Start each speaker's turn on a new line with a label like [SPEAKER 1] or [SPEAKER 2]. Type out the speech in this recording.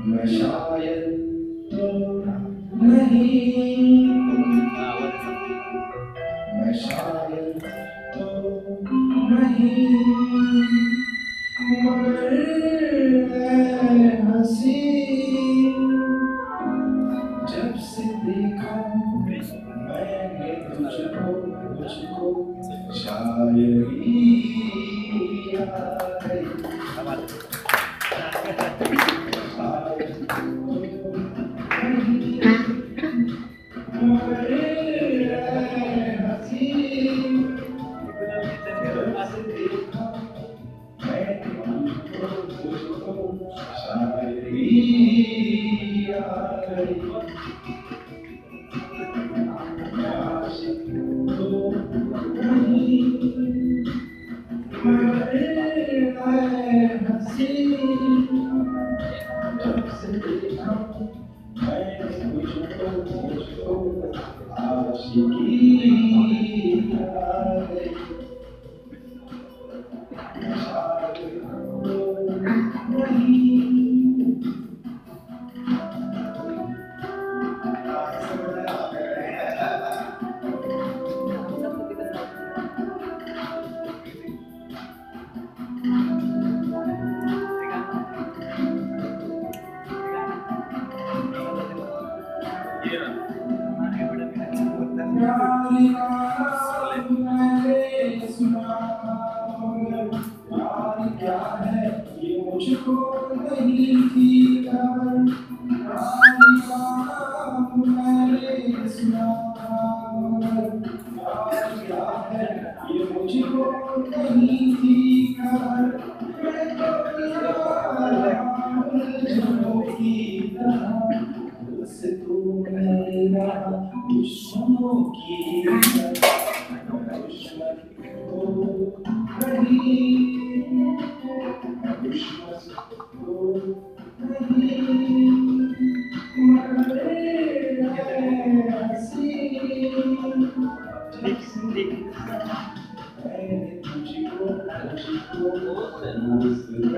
[SPEAKER 1] मैं शायद तो नहीं, मैं शायद तो नहीं, मगर ऐ हंसी जब से देखा मैंने तुझको तुझको शायरी आ गई। क्या है ये मुझको नहीं थी खबर, मैंने सुना क्या है ये मुझको नहीं थी खबर, मैं तो की तरह से तू मेरा दुश्मनों की दुश्मन हो नहीं, दुश्मन हो नहीं, मगर हंसी मैंने तुझको तुझको